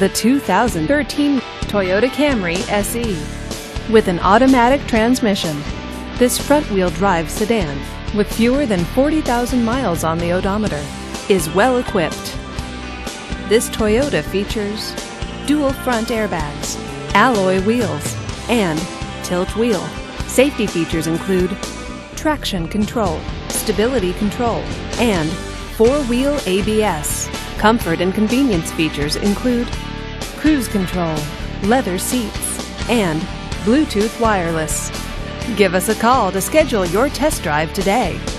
the 2013 Toyota Camry SE. With an automatic transmission, this front-wheel drive sedan, with fewer than 40,000 miles on the odometer, is well equipped. This Toyota features dual front airbags, alloy wheels, and tilt wheel. Safety features include traction control, stability control, and four-wheel ABS. Comfort and convenience features include cruise control, leather seats, and Bluetooth wireless. Give us a call to schedule your test drive today.